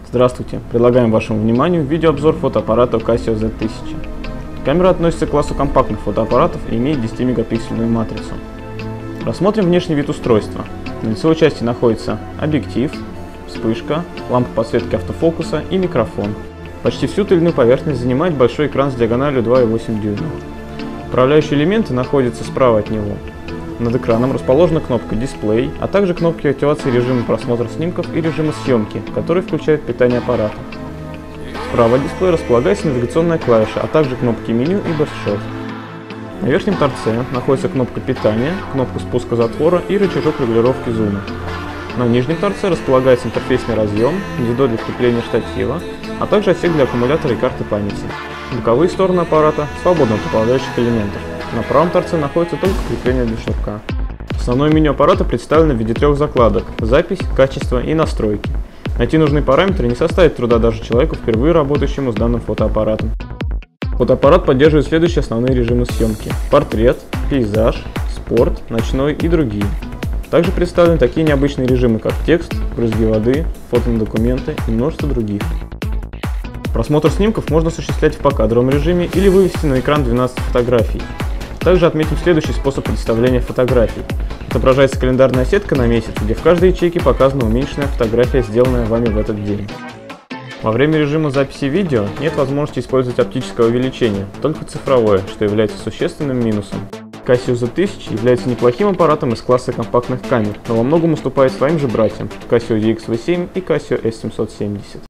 Здравствуйте! Предлагаем вашему вниманию видеообзор фотоаппарата Casio Z1000. Камера относится к классу компактных фотоаппаратов и имеет 10-мегапиксельную матрицу. Рассмотрим внешний вид устройства. На лицевой части находится объектив, вспышка, лампа подсветки автофокуса и микрофон. Почти всю тыльную поверхность занимает большой экран с диагональю 2,8 дюйма. Управляющие элементы находятся справа от него. Над экраном расположена кнопка «Дисплей», а также кнопки активации режима просмотра снимков и режима съемки, который включает питание аппарата. Справа от дисплея располагается навигационная клавиша, а также кнопки меню и бэкшот. На верхнем торце находится кнопка питания, кнопка спуска затвора и рычажок регулировки зума. На нижнем торце располагается интерфейсный разъем, гнездо для крепления штатива, а также отсек для аккумулятора и карты памяти. Боковые стороны аппарата свободны от управляющих элементов. На правом торце находится только крепление для шнурка. Основное меню аппарата представлено в виде трех закладок: запись, качество и настройки. Найти нужные параметры не составит труда даже человеку, впервые работающему с данным фотоаппаратом. Фотоаппарат поддерживает следующие основные режимы съемки: портрет, пейзаж, спорт, ночной и другие. Также представлены такие необычные режимы, как текст, брызги воды, фото на документы и множество других. Просмотр снимков можно осуществлять в покадровом режиме или вывести на экран 12 фотографий. Также отметим следующий способ представления фотографий. Отображается календарная сетка на месяц, где в каждой ячейке показана уменьшенная фотография, сделанная вами в этот день. Во время режима записи видео нет возможности использовать оптическое увеличение, только цифровое, что является существенным минусом. Casio Z1000 является неплохим аппаратом из класса компактных камер, но во многом уступает своим же братьям Casio DX-V7 и Casio S770.